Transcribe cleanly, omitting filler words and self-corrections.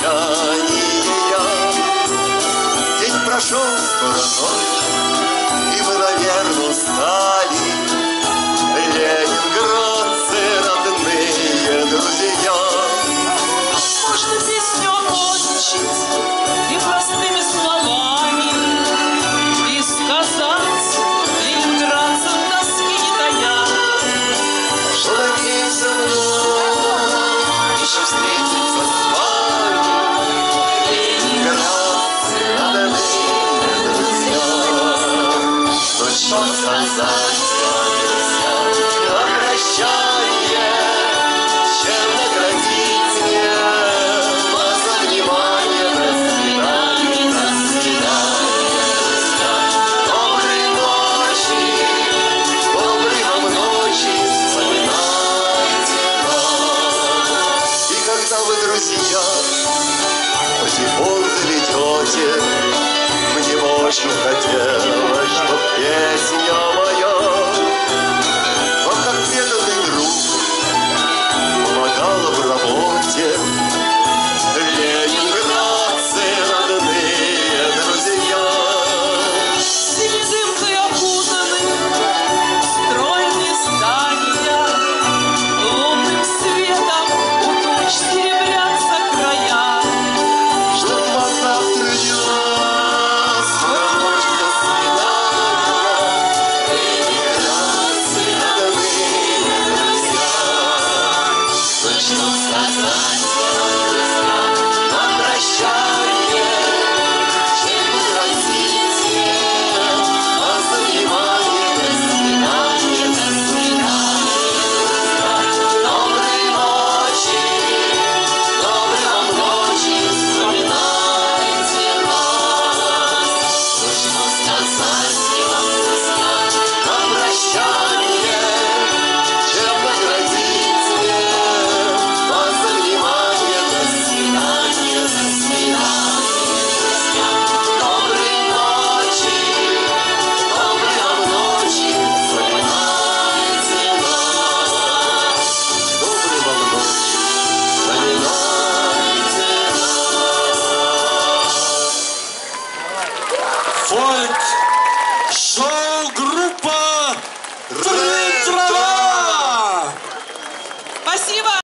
прощания. День прошел скоро ночь, и мы, наверное, устали. Ленинградцы, родные друзья. Можно песню окончить и простыми словами, и сказать ленинградцам тоски не тая, что надеемся вновь еще встретиться с вами. Ленинградцы, родные друзья. Ну что сказать, друзья, на прощание, чем наградить мне вас за внимание. До свидания, друзья. Доброй ночи, доброй вам ночи, вспоминайте нас. И когда вы, друзья, по телефону заведете, мне бы очень хотелось, чтоб песня